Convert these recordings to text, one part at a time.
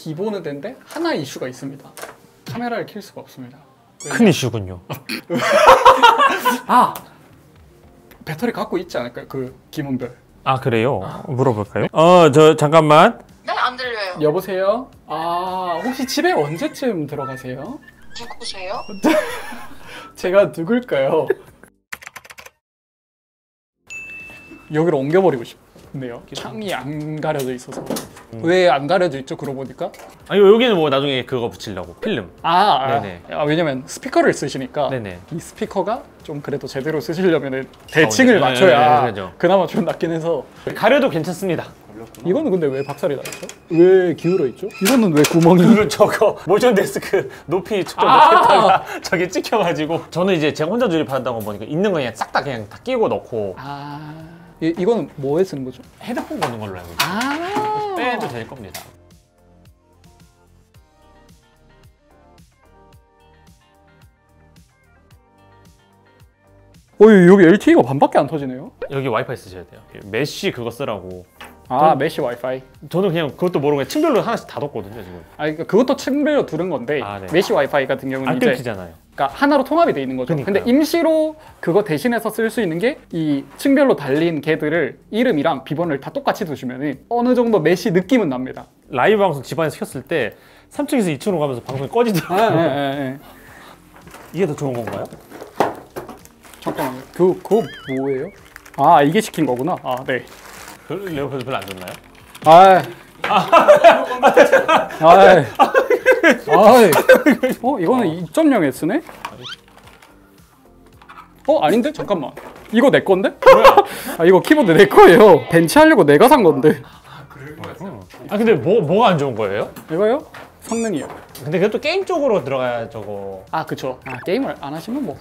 기본은 되는데 하나 이슈가 있습니다. 카메라를 켤 수가 없습니다. 큰 이슈군요. 아! 배터리 갖고 있지 않을까요? 그 기본별. 아 그래요? 물어볼까요? 저 잠깐만. 네, 안 들려요. 여보세요? 아, 혹시 집에 언제쯤 들어가세요? 누구세요? 제가 누굴까요? 여기로 옮겨버리고 싶네요. 창이 안 가려져 있어서. 왜 안 가려져 있죠? 그러고 보니까. 아니 여기는 뭐 나중에 그거 붙이려고 필름. 네네. 왜냐면 스피커를 쓰시니까 네네. 이 스피커가 좀 그래도 제대로 쓰시려면 대칭을 네, 맞춰야 네, 그죠. 그나마 좀 낫긴 해서. 가려도 괜찮습니다. 이거는 근데 왜 박살이 나있죠? 왜 기울어 있죠? 이거는 왜 구멍이? 그리고 저거 모션 데스크 높이 좀 높였다가 저게 찍혀가지고 저는 이제 제가 혼자 조립한다고 보니까 있는 거 그냥 싹 다 그냥 다 끼고 넣고. 이거는 뭐에 쓰는 거죠? 헤드폰 거는 걸로 알고 있어요. 빼도 될 겁니다. 여기 LTE가 반밖에 안 터지네요? 여기 와이파이 쓰셔야 돼요. 메쉬 그거 쓰라고. 메쉬 와이파이. 저는 그냥 그것도 모르고 그냥 층별로 하나씩 다 뒀거든요 지금. 그러니까 그것도 층별로 두른 건데 네. 메쉬 와이파이 같은 경우는 안 이제 끊기잖아요. 그러니까 하나로 통합이 돼 있는 거죠. 그러니까요. 근데 임시로 그거 대신해서 쓸 수 있는 게 이 층별로 달린 걔들을 이름이랑 비번을 다 똑같이 두시면 어느 정도 메쉬 느낌은 납니다. 라이브 방송 집안에서 켰을 때 3층에서 2층으로 가면서 방송이 꺼지더라고요. 이게 더 좋은 건가요? 잠깐만요. 그거 뭐예요? 이게 시킨 거구나. 네. 레오파드 별로 안 좋나요? 이거는 2.0S네? 아닌데? 잠깐만. 이거 내 건데? 뭐야? 이거 키보드 내 거예요. 벤치 하려고 내가 산 건데. 근데 뭐가 안 좋은 거예요? 이거요? 성능이요. 근데 그것도 게임 쪽으로 들어가야 저거. 그쵸. 게임을 안 하시면 뭐.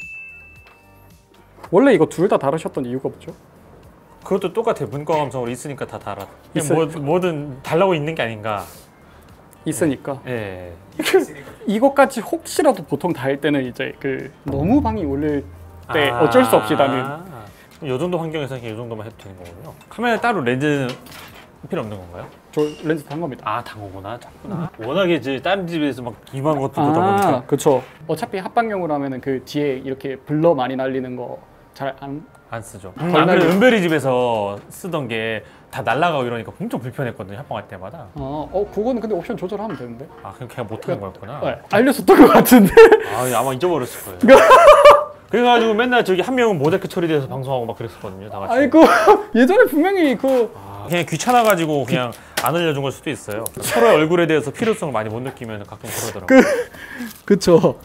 원래 이거 둘 다 다루셨던 이유가 뭐죠? 그것도 똑같아요. 문과 감성으로 있으니까 다 달아. 뭐든 달라고 있는 게 아닌가. 있으니까. 예. 이것까지 혹시라도 보통 달 때는 이제 너무 방이 올릴 때 어쩔 수 없이 나는. 이 정도 환경에서 이 정도만 해도 되는 거군요. 카메라에 따로 렌즈는 필요 없는 건가요? 저 렌즈 단 겁니다. 단 거구나. 작구나. 워낙에 이제 다른 집에서 막 기만 것도 보다 보니까. 그쵸. 어차피 합방용으로 하면은 그 뒤에 이렇게 블러 많이 날리는 거 잘 안 쓰죠. 은별이 집에서 쓰던 게 다 날라가고 이러니까 엄청 불편했거든요. 합방할 때마다. 그거는 근데 옵션 조절하면 되는데. 그럼 걔가 못하는 거였구나. 네, 알려줬던 것 같은데. 아마 잊어버렸을 거예요. 그래가지고 맨날 저기 한 명은 모자이크 처리돼서 방송하고 막 그랬었거든요. 다 같이. 예전에 분명히 그냥 귀찮아가지고 그냥 안 알려준 걸 수도 있어요. 서로의 얼굴에 대해서 필요성을 많이 못 느끼면 가끔 그러더라고요. 그쵸.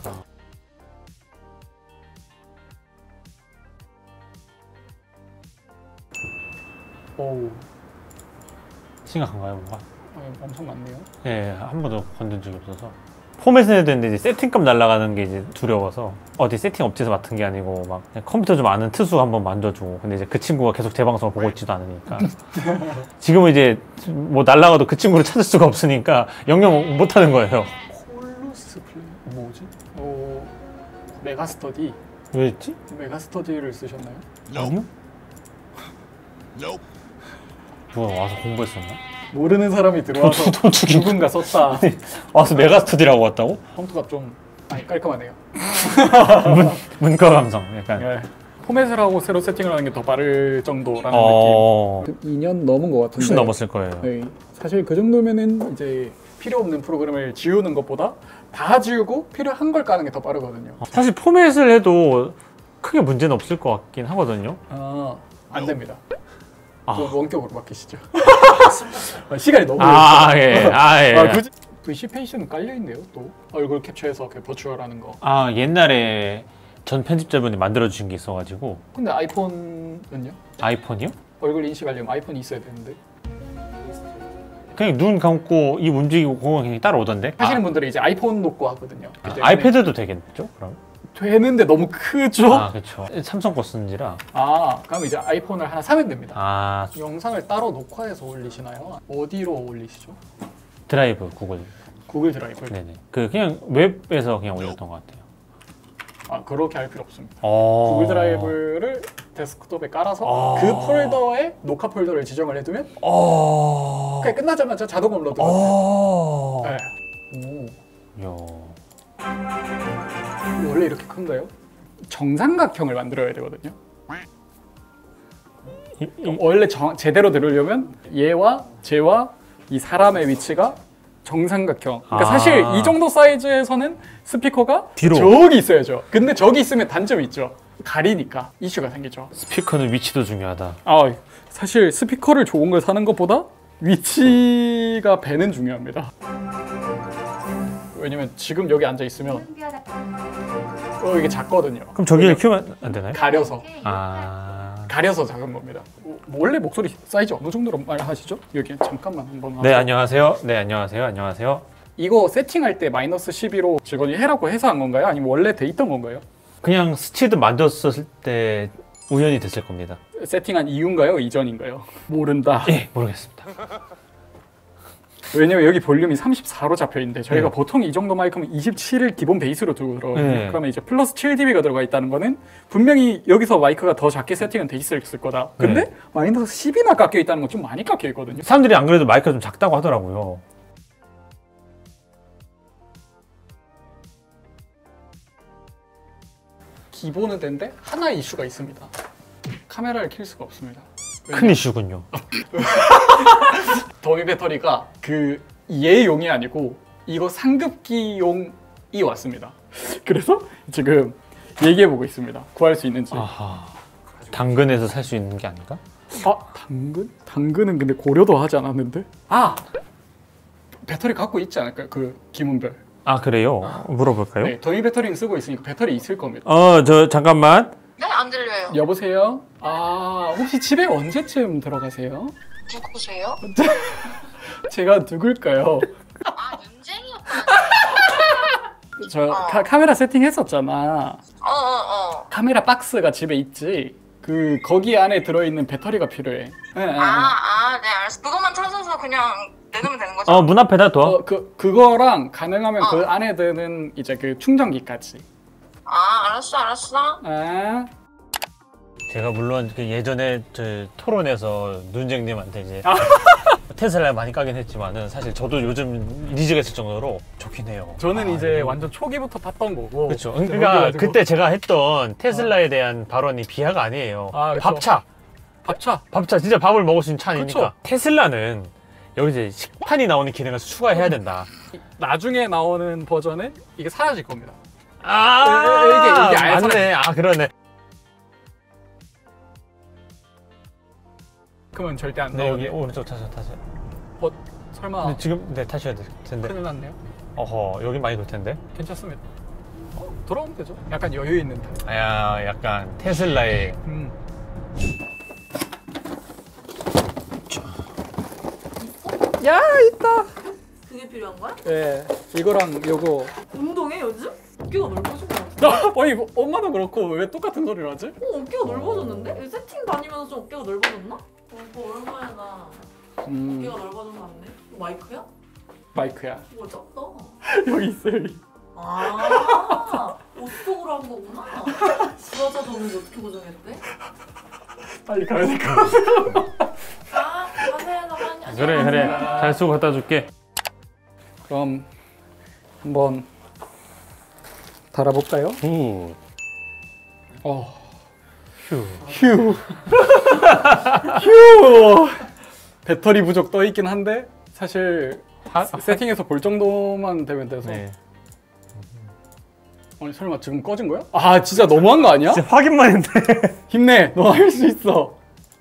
심각한가요, 뭔가? 엄청 많네요. 네, 한 번도 건든 적이 없어서. 포맷은 해도 되는데 이제 세팅값 날아가는 게 이제 두려워서 어디 세팅 업체에서 맡은 게 아니고 막 그냥 컴퓨터 좀 아는 트수 한번 만져주고. 근데 이제 그 친구가 계속 제 방송을 보고 있지도 않으니까 지금은 이제 뭐 날아가도 그 친구를 찾을 수가 없으니까 영영 못 하는 거예요. 콜로스 플레이 뭐지? 메가스터디. 왜였지? 메가스터디를 쓰셨나요? 아니요? 누가 와서 공부했었나? 모르는 사람이 들어와서 누군가 썼다. 와서 메가스터디라고 왔다고? 컴퓨터가 좀 깔끔하네요. 문과 감성 약간. 포맷을 하고 새로 세팅을 하는 게 더 빠를 정도라는 느낌. 2년 넘은 것 같은데. 훨씬 넘었을 거예요. 네, 사실 그 정도면은 이제 필요 없는 프로그램을 지우는 것보다 다 지우고 필요한 걸 까는 게 더 빠르거든요. 사실 포맷을 해도 크게 문제는 없을 것 같긴 하거든요. 안 됩니다. 원격으로 맡기시죠. 시간이 너무 굳이 VC 페이스는 깔려 있네요. 또 얼굴 캡처해서 버추얼하는 거. 옛날에 전 편집자분이 만들어 주신 게 있어가지고. 근데 아이폰은요? 아이폰이요? 얼굴 인식하려면 아이폰이 있어야 되는데. 그냥 눈 감고 입 움직이고 그거 그냥 따라오던데. 하시는 분들은 이제 아이폰 놓고 하거든요. 아이패드도 되겠죠? 그럼? 되는데 너무 크죠? 그렇죠. 삼성 거 쓰는지라. 그럼 이제 아이폰을 하나 사면 됩니다. 아, 영상을 따로 녹화해서 올리시나요? 어디로 올리시죠? 드라이브, 구글 드라이브. 네네. 그냥 웹에서 그냥 올렸던 것 같아요. 그렇게 할 필요 없습니다. 어... 구글 드라이브를 데스크톱에 깔아서 그 폴더에 녹화 폴더를 지정을 해두면 그냥 끝나자마자 자동 업로드. 오. 네. 오. 야. 원래 이렇게 큰가요? 정삼각형을 만들어야 되거든요. 원래 제대로 들으려면 얘와 쟤와 이 사람의 위치가 정삼각형. 그러니까 사실 이 정도 사이즈에서는 스피커가 뒤로. 저기 있어야죠. 근데 저기 있으면 단점이 있죠. 가리니까 이슈가 생기죠. 스피커는 위치도 중요하다. 사실 스피커를 좋은 걸 사는 것보다 위치가 배는 중요합니다. 왜냐면 지금 여기 앉아 있으면 이게 작거든요. 그럼 저기를 키우면 안 되나요? 가려서 가려서 작은 겁니다. 원래 목소리 사이즈 어느 정도로 말하시죠? 여기 잠깐만 한번. 네, 안녕하세요. 네, 안녕하세요. 안녕하세요. 이거 세팅할 때 마이너스 12로 직원이 해라고 해서 한 건가요? 아니면 원래 돼 있던 건가요? 그냥 스치드 만졌을 때 우연히 됐을 겁니다. 세팅한 이유인가요? 이전인가요? 모른다. 예, 모르겠습니다. 왜냐면 여기 볼륨이 34로 잡혀 있는데 저희가 네. 보통 이 정도 마이크면 27을 기본 베이스로 두고 들어가거든요. 네. 그러면 이제 플러스 7dB가 들어가 있다는 거는 분명히 여기서 마이크가 더 작게 세팅은 돼 있을 거다. 근데 네. 마이너스 10이나 깎여 있다는 건 좀 많이 깎여 있거든요. 사람들이 안 그래도 마이크가 좀 작다고 하더라고요. 기본은 된데 하나의 이슈가 있습니다. 카메라를 킬 수가 없습니다. 큰 이슈군요. 더미 배터리가 그 얘용이 아니고 이거 상급기용이 왔습니다. 그래서 지금 얘기해보고 있습니다. 구할 수 있는지. 아하. 당근에서 살 수 있는 게 아닌가? 당근? 당근은 근데 고려도 하지 않았는데? 배터리 갖고 있지 않을까요? 그 기문별. 아, 그래요? 물어볼까요? 네, 더미 배터리는 쓰고 있으니까 배터리 있을 겁니다. 저 잠깐만. 네, 안 들려요. 여보세요? 혹시 집에 언제쯤 들어가세요? 누구세요? 제가 누굴까요? 윤쟁이 오빠. 저 카메라 세팅했었잖아. 카메라 박스가 집에 있지. 거기 안에 들어있는 배터리가 필요해. 네, 알았어. 그것만 찾아서 그냥 내놓으면 되는 거죠? 문 앞에다 둬. 그거랑 가능하면 그 안에 드는 이제 그 충전기까지. 알았어. 제가 물론 그 예전에 저 토론에서 눈쟁님한테 이제 테슬라 많이 까긴 했지만은 사실 저도 요즘 니즈가 있을 정도로 좋긴 해요. 저는 이제 완전 초기부터 탔던 거고. 그렇죠. 그러니까 그때 제가 했던 테슬라에 대한 발언이 비하가 아니에요. 그쵸. 밥차 진짜 밥을 먹을 수 있는 차 아닙니까? 그쵸. 테슬라는 여기 이제 식판이 나오는 기능을 추가해야 된다. 나중에 나오는 버전은 이게 사라질 겁니다. 이게 아예 맞네. 그러네. 그러면 절대 안 네, 나오네. 여기 오른쪽 타세요. 설마 근데 지금 타셔야 될 텐데. 큰일 났네요. 여기 많이 돌 텐데. 괜찮습니다. 돌아오면 되죠. 약간 여유 있는 타입. 약간 테슬라의 야, 있다. 그게 필요한 거야? 네, 이거랑 요거. 운동해 요즘? 어깨가 넓어진 거 같아. 아니, 엄마도 그렇고 왜 똑같은 소리를 하지? 어깨가 넓어졌는데? 세팅 다니면서 좀 어깨가 넓어졌나? 오빠 얼마야 나. 어깨가 넓어졌나 보네. 마이크야? 마이크야. 뭐 작다. 여기 있어, 여기. 옷 속으로 한 거구나. 브라자도 없는데 어떻게 고정했대? 빨리 가야 될 것 같아. 가세요. 잠깐만요. 그래 잘 쓰고 갖다 줄게. 그럼 한번 달아볼까요? 휴. 휴. 휴. 배터리 부족 떠 있긴 한데 사실 세팅해서 볼 정도만 되면 돼서. 네. 아니 설마 지금 꺼진 거야? 진짜 너무한 거 아니야? 진짜 확인만 했는데. 힘내. 너 할 수 있어.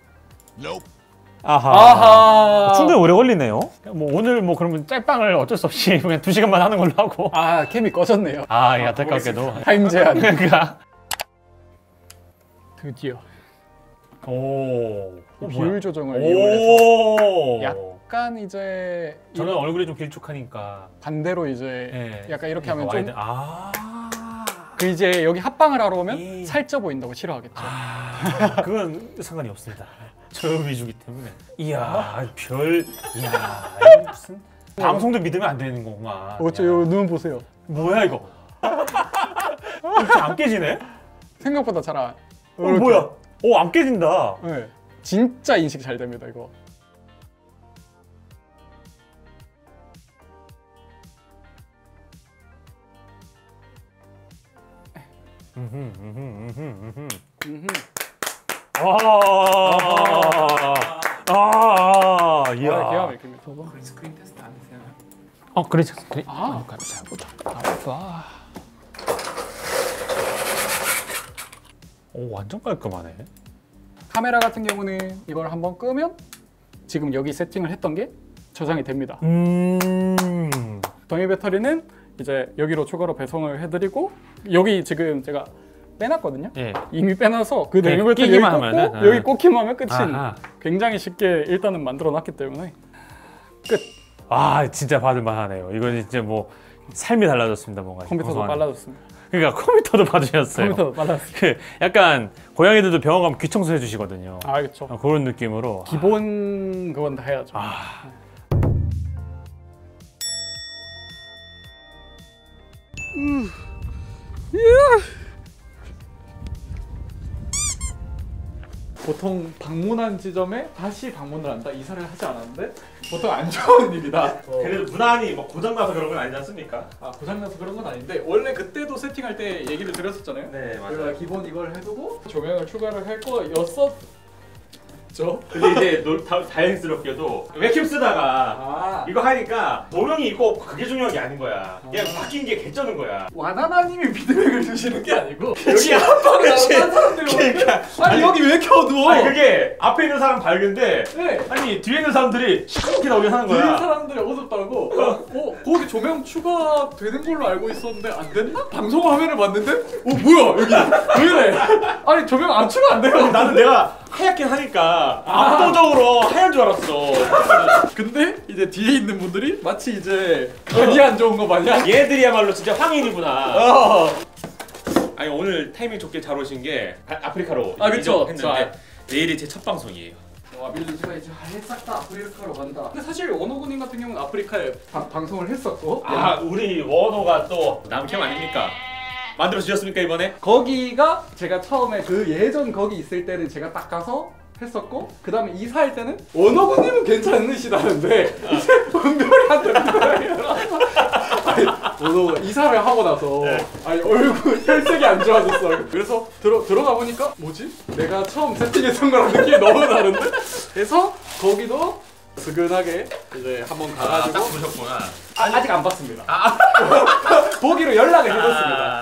아하. 충분히 오래 걸리네요. 오늘 그러면 짤방을 어쩔 수 없이 그냥 2시간만 하는 걸로 하고. 캠이 꺼졌네요. 안타깝게도. 타임 제한. 그러니까. 드디어 오. 비율 조정을 이용해서 약간 이제 저는 얼굴이 좀 길쭉하니까 반대로 이제 약간 이렇게 하면 좀 이제 여기 합방을 하러 오면 살쪄 보인다고 싫어하겠죠. 그건 상관이 없습니다. 저 위주기 때문에. 이야, 무슨 방송도 믿으면 안 되는 거구만. 눈 보세요. 뭐야 이거? 이렇게 안 깨지네? 생각보다 잘 안. 뭐야? 안 깨진다. 네, 진짜 인식 잘 됩니다 이거. 이야. 기가 막힙니다. 스크린 테스트 안 되세요? 그래. 잘 보자. 오, 완전 깔끔하네. 카메라 같은 경우는 이걸 한번 끄면 지금 여기 세팅을 했던 게 저장이 됩니다. 더미 배터리는 이제 여기로 추가로 배송을 해드리고 여기 지금 제가 빼놨거든요. 예. 이미 빼놔서 그 더미 그냥 배터리 여기 끼기만 꽂고 하면은? 여기 꽂기만 하면 끝인 아하. 굉장히 쉽게 일단은 만들어놨기 때문에 끝. 진짜 받을만하네요. 이건 진짜 뭐 삶이 달라졌습니다. 뭔가 컴퓨터도 고소한. 빨라졌습니다. 그러니까 컴퓨터도 봐주셨어요. 컴퓨터도 빨라졌습니다. 그 약간 고양이들도 병원 가면 귀 청소해 주시거든요. 그렇죠. 그런 느낌으로. 기본 그건 다 해야죠. 보통 방문한 지점에 다시 방문을 한다. 이사를 하지 않았는데 보통 안 좋은 일이다. 그래도 무난히 뭐 고장 나서 그런 건 아니지 않습니까? 고장나서 그런 건 아닌데 원래 그때도 세팅할 때 얘기를 드렸었잖아요. 네, 우리가 기본 이걸 해두고 조명을 추가를 할 거였었죠. 근데 이제 다행스럽게도 웹캠 쓰다가 이거 하니까 조명이 꼭 그게 중요한 게 아닌 거야. 그냥 바뀐 게 개쩌는 거야. 와나나님이 피드백을 주시는 게 아니고 여기 한 방에 나온 사람들이 그러니까 아니 여기 왜 이렇게 어두워? 아니 그게 앞에 있는 사람 밝은데 네. 아니 뒤에 있는 사람들이 시커멓게 나오게 하는 뒤에 거야. 사람들이 어둡다고? 거기 조명 추가되는 걸로 알고 있었는데 안 됐나? 방송 화면을 봤는데 뭐야 여기 왜 이래? 아니 조명 안 추가 안 돼요. 나는 내가 하얗긴 하니까 압도적으로 하얀 줄 알았어. 근데 이제 뒤에 있는 분들이 마치 이제 간이 안 좋은 거 마냥 얘들이야말로 진짜 황인이구나. 아니 오늘 타이밍 좋게 잘 오신 게 아프리카로 그쵸. 했는데 내일이 제 첫 방송이에요. 밀리즈가 이제 싹 다 아프리카로 간다. 근데 사실 원호군님 같은 경우는 아프리카에 방송을 했었고 우리 원호가 또 남캠 아닙니까? 만들어 주셨습니까 이번에? 거기가 제가 처음에 그 예전 거기 있을 때는 제가 딱 가서 했었고 그 다음에 이사할 때는 원호군님은 괜찮으시다는데 이제 은별이 안 됩니다. 원호가 이사를 하고 나서 아니 얼굴 혈색이 안 좋아졌어. 그래서 들어가 보니까 뭐지? 내가 처음 세팅했던 거랑 느낌이 너무 다른데? 그래서 거기도 스근하게 이제 한번 가가지고 딱 보셨구나. 아직 안 봤습니다. 보기로 연락을 해줬습니다.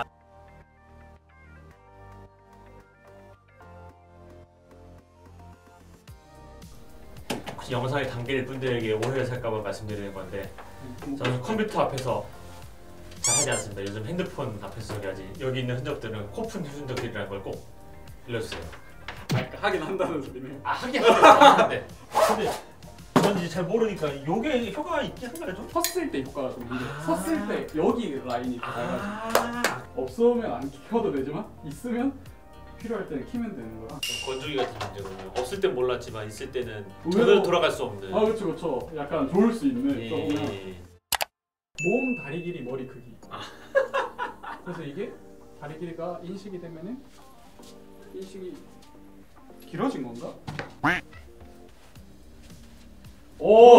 영상에 담길 분들에게 오해를 살까봐 말씀드리는 건데 저는 컴퓨터 앞에서 잘 하지 않습니다. 요즘 핸드폰 앞에서 저기 하지. 여기 있는 흔적들은 코푼 흔적들이라는 걸 꼭 일러주세요. 하긴 한다는 소리네. 하긴 하는데 근데 뭔지 잘 모르니까 요게 효과가 있긴 한가요 좀? 섰을 때 효과가 좀 있는데 섰을 때 여기 라인이 닿아가지고 없으면 안 켜도 되지만 있으면 필요할 때는 키면 되는 거라. 건조기 같은 문제군요. 없을 땐 몰랐지만 있을 때는 의외로- 전혀 돌아갈 수 없는. 그렇죠. 약간 좋을 수 있는 예. 조금 몸 다리 길이 머리 크기. 그래서 이게 다리 길이가 인식이 되면은 인식이 길어진 건가? 오!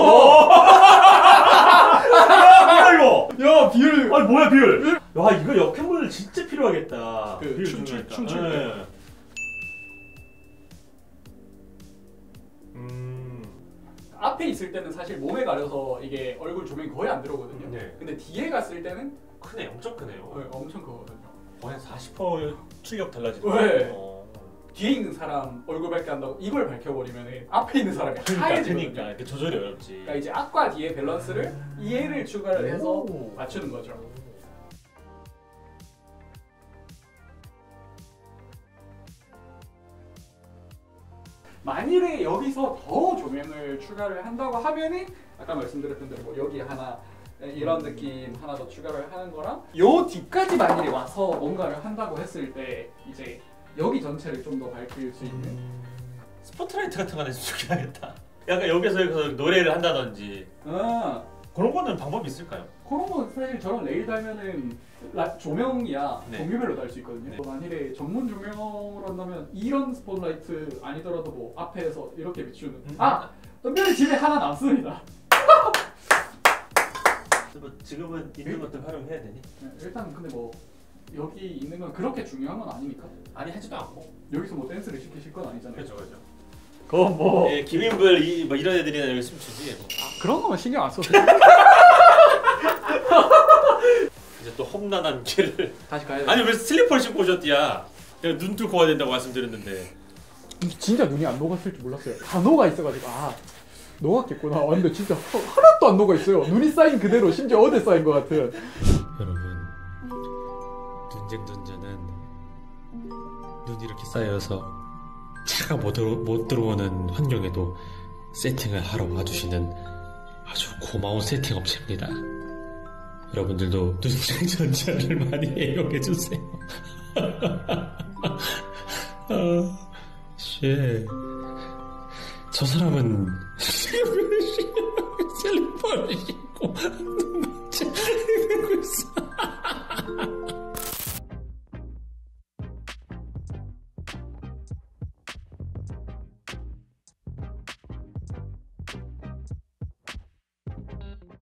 뭐야 이거? 야 비율. 아니 뭐야 비율? 야 이거 역행물 진짜 필요하겠다. 그 비율 춤출 중요하겠다. 춤출 때. 앞에 있을 때는 사실 몸에 가려서 이게 얼굴 조명이 거의 안 들어오거든요. 네. 근데 뒤에 갔을 때는 크네, 엄청 크네요. 엄청 크거든요. 거의 40% 출력 달라지네. 네. 뒤에 있는 사람 얼굴 밝게 한다고 이걸 밝혀버리면 앞에 있는 사람이 하얘지거든요. 그러니까 이렇게 조절이 어렵지. 그러니까 이제 앞과 뒤의 밸런스를 이해를 추가를 해서 오. 맞추는 거죠. 만일에 여기서 더 조명을 추가를 한다고 하면은 아까 말씀드렸던 대로 뭐 여기 하나 이런 느낌 하나 더 추가를 하는 거랑 요 뒤까지 만일에 와서 뭔가를 한다고 했을 때 이제 여기 전체를 좀 더 밝힐 수 있는 스포트라이트 같은 거 내주면 좋긴 하겠다. 약간 여기서 노래를 한다든지 그런 거는 방법이 있을까요? 그런 건 사실 저런 레일 달면은 조명이야 네. 종류별로 달 수 있거든요. 네. 만일에 전문 조명으로 한다면 이런 스포트라이트 아니더라도 뭐 앞에서 이렇게 비추는 은별이 집에 하나 남습니다. 지금은 있는 것들 활용해야 되니? 일단 근데 뭐 여기 있는 건 그렇게 중요한 건 아니니까. 아니 하지도 않고. 여기서 뭐 댄스를 시키실 건 아니잖아요. 그렇죠. 그건 뭐 예, 김인불 뭐 이런 애들이나 여기 춤추지. 뭐. 그런 거만 신경 안 써도 돼. 이제 또 험난한 길을. 다시 가야 돼. 아니 왜 슬리퍼를 신고 오셨디야? 내가 눈 뚫고 와야 된다고 말씀드렸는데. 진짜 눈이 안 녹았을 줄 몰랐어요. 다 녹아 있어가지고 녹았겠구나. 근데 진짜 하나도 안 녹아 있어요. 눈이 쌓인 그대로 심지어 어제 쌓인 것 같은. 여러분, 눈쟁전자는 눈이 이렇게 쌓여서 차가 못 들어오는 환경에도 세팅을 하러 와주시는 아주 고마운 세팅 업체입니다. 여러분들도 눈쟁전자를 많이 애용해주세요. 저 사람은 슬리퍼를 신고